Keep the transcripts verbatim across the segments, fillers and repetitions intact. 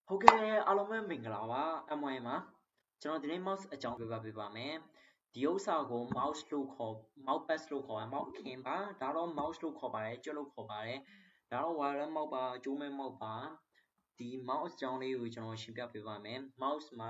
ဟုတ်ကဲ့အားလုံးပဲမင်္ဂလာပါ M Y မှာကျွန်တော်ဒီနေ့ mouse အကြောင်းပြပြပေးပါမယ်ဒီဥစ္စာကို mouse လို့ခေါ် mouse pad လို့ခေါ်တယ် mouse ခင်ပါဒါတော့ mouse လို့ခေါ်ပါတယ်ကြွတ်လို့ခေါ်ပါတယ်ဒါတော့ wireless mouse ပါအကျိုးမဲ့ mouse ပါဒီ mouse အကြောင်းလေးကိုကျွန်တော်ရှင်းပြပေးပါမယ် mouse မှာ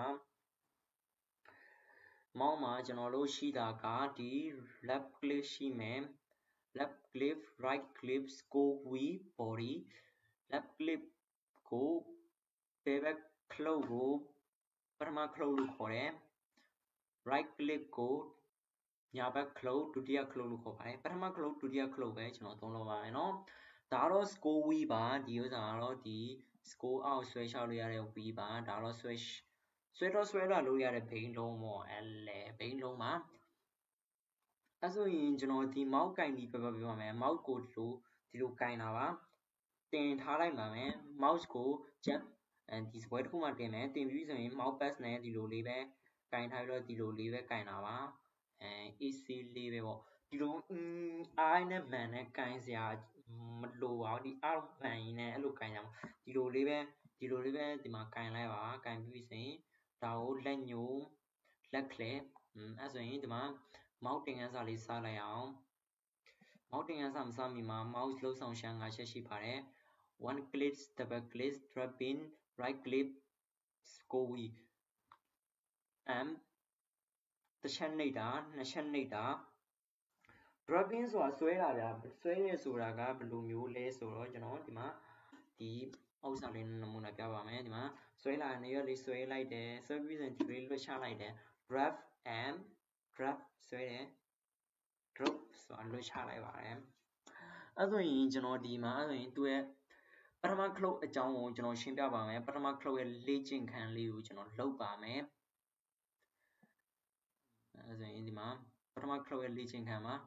mouse မှာကျွန်တော်တို့ရှိတာကဒီ left click ရှိမယ် left click right click scroll wheel body left click ကိုဘယ်ဘက်ခလုတ်ကိုပထမခလုတ်လို့ခေါ်တယ် right click ကိုညာဘက်ခလုတ်ဒုတိယခလုတ်လို့ခေါ်ပါတယ်ပထမခလုတ်ဒုတိယခလုတ်ပဲကျွန်တော်သုံးလို့ပါတယ်เนาะဒါတော့ scroll wheel ပါဒီဥစ္စာကတော့ဒီ scroll အောက်ဆွဲလျှောက်လို့ရတဲ့ wheel ပါဒါတော့ဆွဲဆွဲတော့ဆွဲတာလို့ရတဲ့ဘိန်းလုံးပေါ့အဲလေဘိန်းလုံးပါအဲဆိုရင်ကျွန်တော်ဒီ mouse ကင်ပြီးပြပြပြပါမယ် mouse ကိုဒီလိုဒီလိုကင်တာပါတင်ထားလိုက်ပါမယ် mouse ကိုချက်အဲဒီစပွဲတစ်ခုမှတင်မယ်တင်ပြီးဆိုရင် mouse pad နဲ့ဒီလိုလေးပဲကင်ထားပြီးတော့ဒီလိုလေးပဲကင်တာပါအဲ easy လေးပဲပေါ့ဒီလိုအင်းအိုင်းနဲ့မန်နဲ့ကင်စရာမလိုပါဘူးဒီအောက်မန်ကြီးနဲ့အဲ့လိုကင်ကြမှာဒီလိုလေးပဲဒီလိုလေးပဲဒီမှာကင်လိုက်ပါကင်ပြီးဆိုရင်ဒါကိုလက်ညှိုးလက်ခလက်အဲဆိုရင်ဒီမှာ mouse တင်ခန်းစာလေးစလိုက်အောင် mouse တင်ခန်းစာမစမီမှာ mouse လှုပ်ဆောင်ရှမ်း၅ချက်ရှိပါတယ် one click double click drop in right click scroll wheel and တစ်ချက်နှိပ်တာနှစ်ချက်နှိပ်တာ drop in ဆိုတာဆွဲတာဗျာဆွဲရဆိုတာကဘယ်လိုမျိုးလဲဆိုတော့ကျွန်တော်ဒီမှာဒီဥစ္စာလေးနမူနာပြပါမယ်ဒီမှာဆွဲလာနေရလေးဆွဲလိုက်တယ်ဆွဲပြီးရင်ဒီလေးလွှတ်ချလိုက်တယ် drop and drop ဆွဲတယ် drop ဆိုတာလွှတ်ချလိုက်ပါတယ်အဲ့ဆိုရင်ကျွန်တော်ဒီမှာအဲ့ဆိုရင်သူ့ရဲ့ပထမခလုတ်အကြောင်းကိုကျွန်တော်ရှင်းပြပါမယ်ပထမခလုတ်ရဲ့လေ့ကျင့်ခန်းလေးကိုကျွန်တော်လုပ်ပါမယ်အဲဆိုရင်ဒီမှာပထမခလုတ်ရဲ့လေ့ကျင့်ခန်းမှာ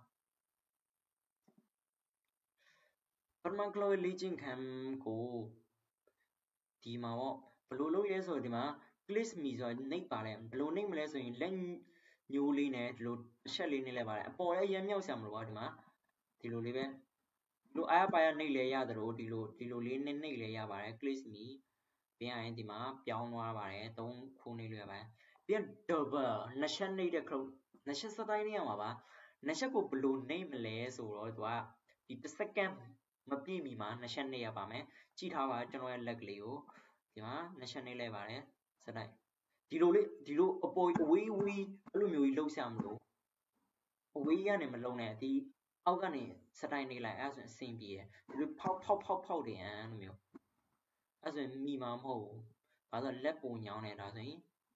ပထမခလုတ်ရဲ့လေ့ကျင့်ခန်းကိုဒီမှာပေါ့ဘယ်လိုလုပ်ရဲဆိုတော့ဒီမှာ click me ဆိုတော့နှိပ်ပါတယ်ဘယ်လိုနှိပ်မလဲဆိုရင်လက်ညိုးလေးနဲ့ဒီလိုအချက်လေးနှိပ်လိုက်ပါတယ်အပေါ်လည်းရမ်းမြောက်ဆရာမလိုပါဒီမှာဒီလိုလေးပဲဒီလိုအားပါရနှိပ်လဲရတယ်လို့ဒီလိုဒီလိုလေးနဲ့နှိပ်လဲရပါတယ် click me ပြန်ရင်ဒီမှာပြောင်းသွားပါတယ်သုံးခုနှိပ်လို့ရပါတယ်ပြန် double နှစ်ချက်နှိပ်တဲ့ခလုတ်နှစ်ချက်စတိုင်းနှိပ်ရမှာပါနှစ်ချက်ကိုဘယ်လိုနှိပ်မလဲဆိုတော့သူကဒီတစ်စက္ကန့်မပြည့်မီမှာနှစ်ချက်နှိပ်ရပါမယ်ကြည့်ထားပါကျွန်တော်ရဲ့လက်ကလေးကိုဒီမှာနှစ်ချက်နှိပ်လိုက်ပါတယ်စတိုင်းဒီလိုလေးဒီလိုအပေါ်အဝေးဝေးအဲ့လိုမျိုးကြီးလှုပ်ရှားမလို့အဝေးကနေမလုံနဲ့ဒီအောက်ကနေစတိုင်းနှိပ်လိုက်အဲ့ဆိုရင်အဆင်ပြေတယ်ဒီလိုဖောက်ဖောက်ဖောက်ဖောက်တယ်အဲ့လိုမျိုးအဲ့ဆိုရင်မိမှာမဟုတ်ဘူးဘာလို့လက်ပုံညောင်းနေတာဆိုရင်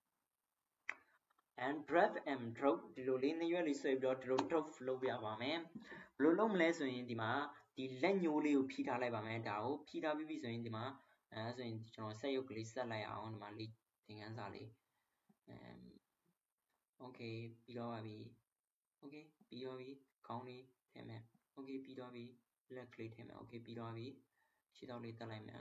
and drag and drop ဒီလိုလေးနှစ်ရွက်လေးဆွဲပြီးတော့ဒီလို drop လုပ်ပြပါမယ်ဘယ်လိုလုပ်မလဲဆိုရင်ဒီမှာဒီလက်ညိုးလေးကိုဖြီးထားလိုက်ပါမယ်ဒါကိုဖြီးထားပြီးပြီဆိုရင်ဒီမှာအဲဆိုရင်ကျွန်တော်ဆက်ရုပ်ကလေးဆက်လိုက်အောင်ဒီမှာလေးသင်ခန်းစာလေးအမ် okay ပြီးတော့ပါပြီ okay ပြီးတော့ပြီခေါင်းလေးထည့်မယ် okay ပြီးတော့ပြီလက်ကလေးထည့်မယ် okay ပြီးတော့ပြီခြေထောက်လေးတက်လိုက်မယ်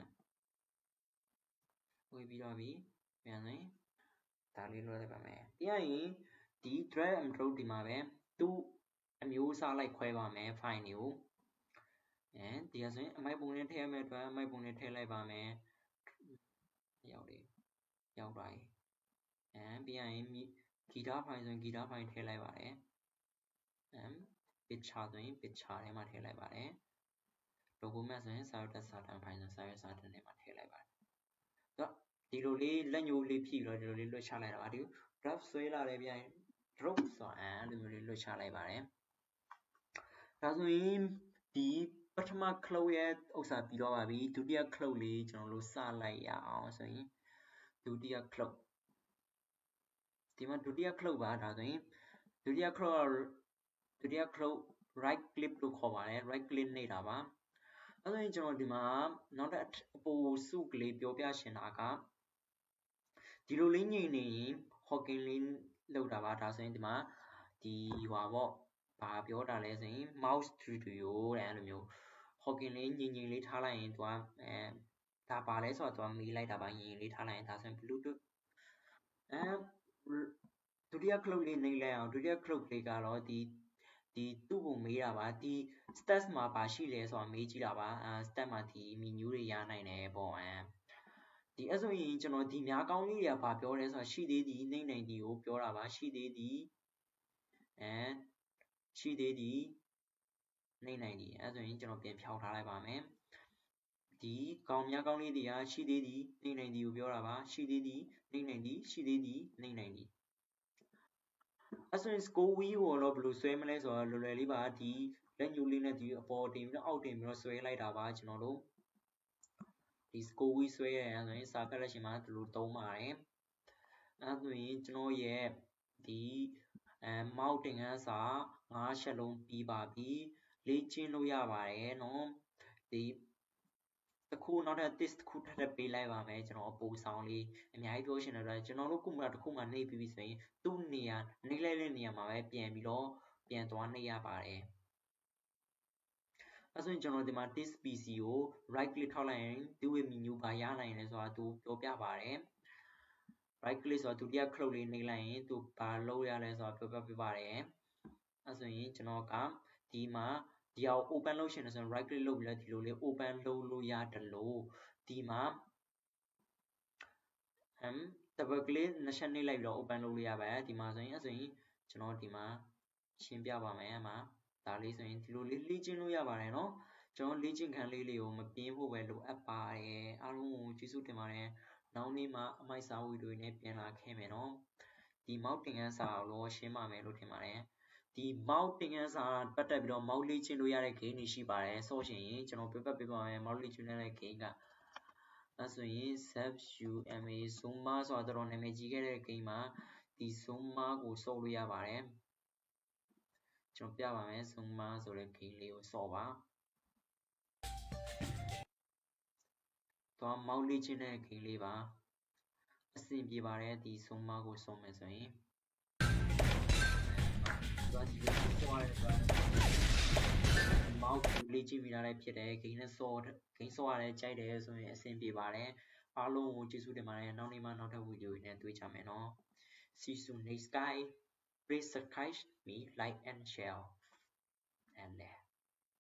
okay ပြီးတော့ပြီပြန်ရင်ဒါလေးလွှဲလိုက်ပါမယ်ပြီးရင်ဒီ drag and drop ဒီမှာပဲသူ့အမျိုးအစားလိုက်ခွဲပါမယ် file တွေကိုအဲဒီကဆိုရင်အမိုက်ပုံနဲ့ထည့်ရမယ့်အတွက်အမိုက်ပုံနဲ့ထည့်လိုက်ပါမယ်ရောက်တယ်ရောက်ပါပြီအဲပြီးရင်ဂီတဖိုင်ဆိုရင်ဂီတဖိုင်ထည့်လိုက်ပါတယ်အမ် picture ဆိုရင် picture ထဲမှာထည့်လိုက်ပါတယ် logo မှဆိုရင်စာရွက်တက်စာတမ်းဖိုင်ဆိုစာရွက်စာတမ်းထဲမှာထည့်လိုက်ပါတယ်တော့ဒီလိုလေးလက်ညိုးလေးဖြည့်ပြီးတော့ဒီလိုလေးလွှတ်ချလိုက်တာပါဒီ drop ဆွဲလာတယ်ပြန် drop ဆိုတာအဲ့လိုမျိုးလေးလွှတ်ချလိုက်ပါတယ်ဒါဆိုရင်ဒီပထမခလုတ်ရဲ့ဥစ္စာပြီးတော့ပါပြီဒုတိယခလုတ်လေးကျွန်တော်တို့စလိုက်ရအောင်ဆိုရင်ဒုတိယခလုတ်ဒီမှာဒုတိယခလုတ်ပါဒါဆိုရင်ဒုတိယခလုတ်ဒုတိယခလုတ် right click လို့ခေါ်ပါတယ် right click နေတာပါအဲ့ဒါရင်ကျွန်တော်ဒီမှာနောက်တဲ့အပိုစုကလေးပြောပြရှင်တာကဒီလိုလေးညင်နေရင် hawking လေးလောက်တာပါဒါဆိုရင်ဒီမှာဒီဟွာပေါ့ဘာပြောတာလဲဆိုရင် mouse studio တဲ့အဲ့လိုမျိုး hawking လေးညင်ညင်လေးထားလိုက်ရင်သူကအဲဒါပါလဲဆိုတော့သူကမေးလိုက်တာပါညင်လေးထားလိုက်ရင်ဒါဆိုရင် bluetooth အဲဒုတိယခလုတ်လေးနှိပ်လိုက်အောင်ဒုတိယခလုတ်လေးကတော့ဒီဒီသူ့ကိုမေးတာပါဒီ stats မှာပါရှိလဲဆိုတာမေးကြည့်တာပါအဲ stats မှာဒီ menu တွေရနိုင်တယ်ပေါ့အဲဒီအဲ့ဆိုရင်ကျွန်တော်ဒီများကောင်းလေးတွေကဘာပြောလဲဆိုတာရှိသေးသည်နှိမ့်နိုင်သည်ကိုပြောတာပါရှိသေးသည်အဲရှိသေးသည်နှိမ့်နိုင်သည်အဲ့ဆိုရင်ကျွန်တော်ပြန်ဖြောင်းထားလိုက်ပါမယ်ဒီကောင်းများကောင်းလေးတွေကရှိသေးသည်နှိမ့်နိုင်သည်ကိုပြောတာပါရှိသေးသည်နှိမ့်နိုင်သည်ရှိသေးသည်နှိမ့်နိုင်သည်အဲ့ဆိုရင် score wheel ကိုတော့ဘယ်လိုဆွဲမလဲဆိုတော့လွယ်လွယ်လေးပါဒီလက်ညှိုးလေးနဲ့ဒီအပေါ်တင်ပြီးတော့အောက်တင်ပြီးတော့ဆွဲလိုက်တာပါကျွန်တော်တို့ဒီ score wheel ဆွဲရရင်ဆိုရင်စာဖတ်လက်ရှင်မှာဒီလိုသုံးပါတယ်အဲ့ဆိုရင်ကျွန်တော်ရဲ့ဒီအဲမောက်တင်ခန်းစာငါးချက်လုံးပြီးပါပြီလေ့ကျင့်လို့ရပါတယ်နော်ဒီတစ်ခုနောက်ထပ် this တစ်ခုထပ်ထပ်ပေးလိုက်ပါမယ်ကျွန်တော်အပူဆောင်လေးအများကြီးပြောရှင်တဲ့အတွက်ကျွန်တော်တို့ခုမှတစ်ခုမှနှိပ်ပြီးပြီဆိုရင်သူ့နေရာနှိပ်လိုက်တဲ့နေရာမှာပဲပြန်ပြီးတော့ပြန်သွားနှိပ်ရပါတယ်အဲ့ဆိုရင်ကျွန်တော်ဒီမှာ this pc ကို right click ထောက်လိုက်ရင် do with menu ဘာရနိုင်လဲဆိုတာသူပြောပြပါတယ် right click ဆိုတာဒုတိယ cloud လေးနှိပ်လိုက်ရင်သူဘာလုပ်ရလဲဆိုတာပြောပြပြပါတယ်အဲ့ဆိုရင်ကျွန်တော်ကဒီမှာဒီအောင် open လုပ်ရှင်တယ်ဆိုရင် right click လုပ်ပြီးတော့ဒီလိုလေး open လုပ်လို့ရတယ်လို့ဒီမှာဟမ် double click နှစ်ချက်နှိပ်လိုက်ပြီးတော့ open လုပ်လို့ရပါတယ်ဒီမှာဆိုရင်အဲ့ဆိုရင်ကျွန်တော်ဒီမှာရှင်းပြပါမယ်အမှာဒါလေးဆိုရင်ဒီလိုလေးလေ့ကျင့်လို့ရပါတယ်เนาะကျွန်တော်လေ့ကျင့်ခန်းလေးလေးကိုမပြင်းဖို့ပဲလိုအပ်ပါတယ်အားလုံးကိုကျေးဇူးတင်ပါတယ်နောက်နေ့မှာအမိုက်စာဝီတွေနဲ့ပြန်လာခဲ့မယ်เนาะဒီမောက်တင်ခန်းစာကိုတော့ရှင်းပါမယ်လို့ထင်ပါတယ်ဒီမောက်တင်ခန်းစာပတ်သက်ပြီးတော့မောက်လေ့ကျင့်လို့ရတဲ့ game တွေရှိပါတယ်ဆိုရှင်ကျွန်တော်ပြပတ်ပြပါမယ်မောက်လေ့ကျင့်တဲ့ game ကအဲ့ဆိုရင် zuma zuma ဆိုတာတော့နာမည်ကြီးခဲ့တဲ့ game မှာဒီ zuma ကိုစော့လို့ရပါတယ်ကျွန်တော်ပြပါမယ် zuma ဆိုတဲ့ game လေးကိုစော့ပါတော့မောက်လေ့ကျင့်တဲ့ game လေးပါအဆင်ပြေပါတယ်ဒီ zuma ကိုစော့မယ်ဆိုရင်တော့ဒီလိုစော့ရတယ်ဆိုတာမောက်လေ့ကျင့်ပြီးသားလည်းဖြစ်တယ် game နဲ့စော့ game စော့ရတယ်ကြိုက်တယ်ဆိုရင်အဆင်ပြေပါတယ်အားလုံးကိုကျေးဇူးတင်ပါတယ်နောက်နေ့မှနောက်ထပ်ဗီဒီယိုတွေနဲ့တွေ့ကြမယ်နော် see you next time please subscribe me like and share and